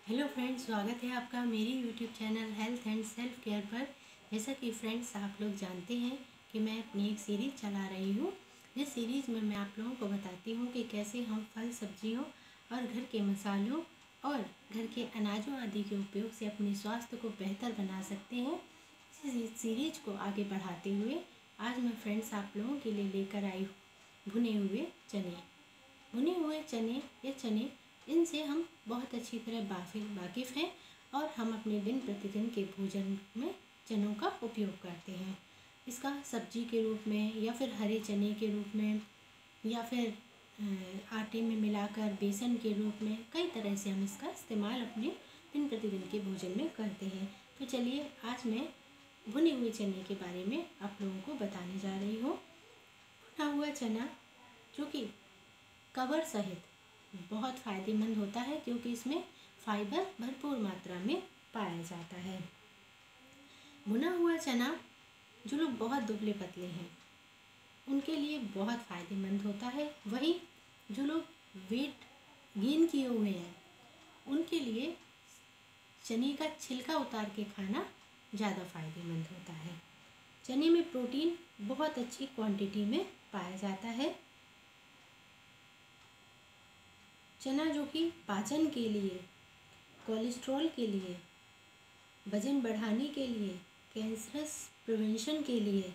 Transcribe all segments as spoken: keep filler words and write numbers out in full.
Hello friends, स्वागत है आपका मेरी YouTube channel health and self care पर। जैसा कि फ्रेंड्स आप लोग जानते हैं कि मैं अपनी एक सीरीज़ चला रही हूँ, जिस सीरीज़ में मैं आप लोगों को बताती हूँ कि कैसे हम फल सब्जियों और घर के मसालों और घर के अनाजों आदि के उपयोग से अपने स्वास्थ्य को बेहतर बना सकते हैं। इस सीरीज को आगे बढ़ाते हुए आज मैं फ्रेंड्स आप लोगों के लिए लेकर आई हूँ भुने हुए चने। भुने हुए चने या चने, इनसे हम बहुत अच्छी तरह वाकिफ़ हैं और हम अपने दिन प्रतिदिन के भोजन में चनों का उपयोग करते हैं। इसका सब्जी के रूप में या फिर हरे चने के रूप में या फिर आटे में मिलाकर बेसन के रूप में कई तरह से हम इसका इस्तेमाल अपने दिन प्रतिदिन के भोजन में करते हैं। तो चलिए आज मैं भुने हुए चने के बारे में आप लोगों को बताने जा रही हूँ। भुना हुआ चना जो कि कवर सहित बहुत फ़ायदेमंद होता है, क्योंकि इसमें फाइबर भरपूर मात्रा में पाया जाता है। भुना हुआ चना जो लोग बहुत दुबले पतले हैं उनके लिए बहुत फ़ायदेमंद होता है। वहीं जो लोग वेट गेन किए हुए हैं उनके लिए चने का छिलका उतार के खाना ज़्यादा फ़ायदेमंद होता है। चने में प्रोटीन बहुत अच्छी क्वांटिटी में पाया जाता है। चना जो कि पाचन के लिए, कोलेस्ट्रॉल के लिए, वज़न बढ़ाने के लिए, कैंसरस प्रिवेंशन के लिए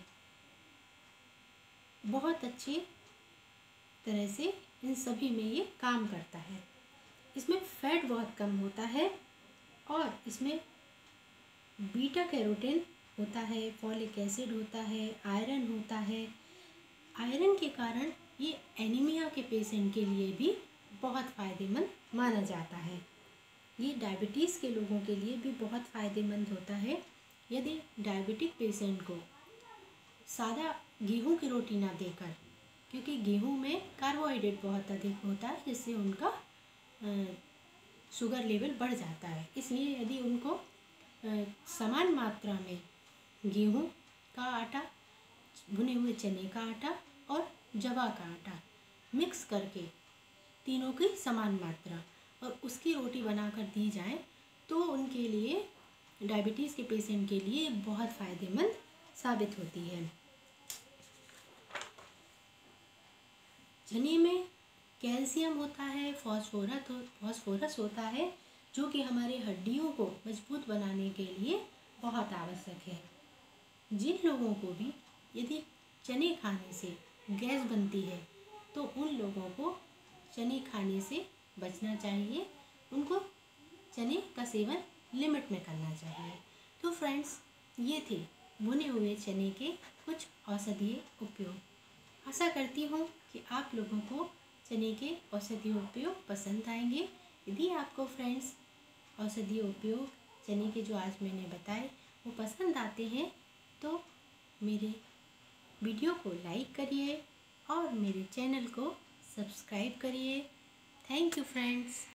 बहुत अच्छी तरह से इन सभी में ये काम करता है। इसमें फैट बहुत कम होता है और इसमें बीटा कैरोटीन होता है, फॉलिक एसिड होता है, आयरन होता है। आयरन के कारण ये एनीमिया के पेशेंट के लिए भी बहुत फ़ायदेमंद माना जाता है। ये डायबिटीज़ के लोगों के लिए भी बहुत फ़ायदेमंद होता है। यदि डायबिटिक पेशेंट को सादा गेहूं की रोटी ना देकर, क्योंकि गेहूं में कार्बोहाइड्रेट बहुत अधिक होता है जिससे उनका शुगर लेवल बढ़ जाता है, इसलिए यदि उनको आ, समान मात्रा में गेहूं का आटा, भुने हुए चने का आटा और जवा का आटा मिक्स करके तीनों की समान मात्रा और उसकी रोटी बनाकर दी जाए तो उनके लिए, डायबिटीज़ के पेशेंट के लिए बहुत फ़ायदेमंद साबित होती है। चने में कैल्शियम होता है, फॉस्फोरस हो फॉस्फोरस होता है जो कि हमारे हड्डियों को मजबूत बनाने के लिए बहुत आवश्यक है। जिन लोगों को भी यदि चने खाने से गैस बनती है तो उन लोगों को चने खाने से बचना चाहिए। उनको चने का सेवन लिमिट में करना चाहिए। तो फ्रेंड्स, ये थे भुने हुए चने के कुछ औषधीय उपयोग। आशा करती हूँ कि आप लोगों को चने के औषधीय उपयोग पसंद आएंगे। यदि आपको फ्रेंड्स औषधीय उपयोग चने के जो आज मैंने बताए वो पसंद आते हैं तो मेरे वीडियो को लाइक करिए और मेरे चैनल को सब्सक्राइब करिए। Thank you friends.